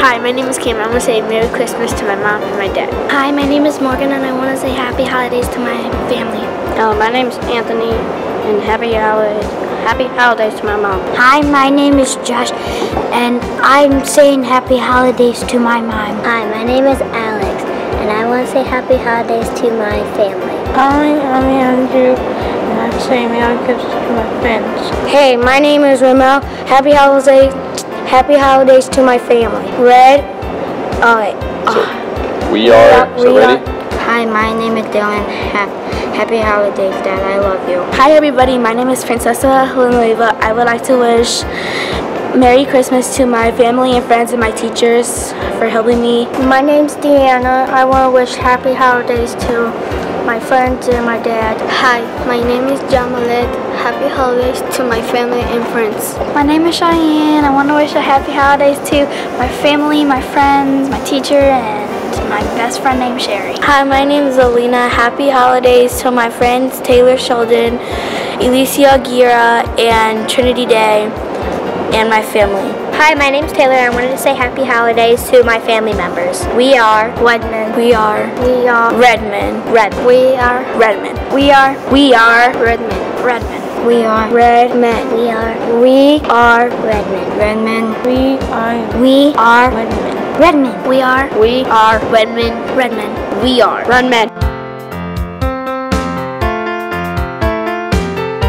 Hi, my name is Cameron. I want to say Merry Christmas to my mom and my dad. Hi, my name is Morgan and I want to say Happy Holidays to my family. My name is Anthony and Happy Holidays to my mom. Hi, my name is Josh and I'm saying Happy Holidays to my mom. Hi, my name is Alex and I want to say Happy Holidays to my family. Hi, I'm Andrew and I'm saying Merry Christmas to my friends. Hey, my name is Ramel. Happy Holidays to my family. We are ready? Hi, my name is Dylan. Happy Holidays, Dad. I love you. Hi, everybody. My name is Princessa Villanueva. I would like to wish Merry Christmas to my family and friends and my teachers for helping me. My name's Deanna. I want to wish Happy Holidays to my friends and my dad. Hi, my name is John Malik. Happy Holidays to my family and friends. My name is Cheyenne. I want to wish a Happy Holidays to my family, my friends, my teacher, and my best friend named Sherry. Hi, my name is Alina. Happy Holidays to my friends Taylor Sheldon, Alicia Gira, and Trinity Day, and my family. Hi, my name's Taylor. I wanted to say Happy Holidays to my family members. We are Wedman. We are Redmond. We are Redmond. We are Redmond. Redmond. We are Redmond. We are Redmond. Redmond. We are Redmond. We are Redmond. Redmond. We are Redmond.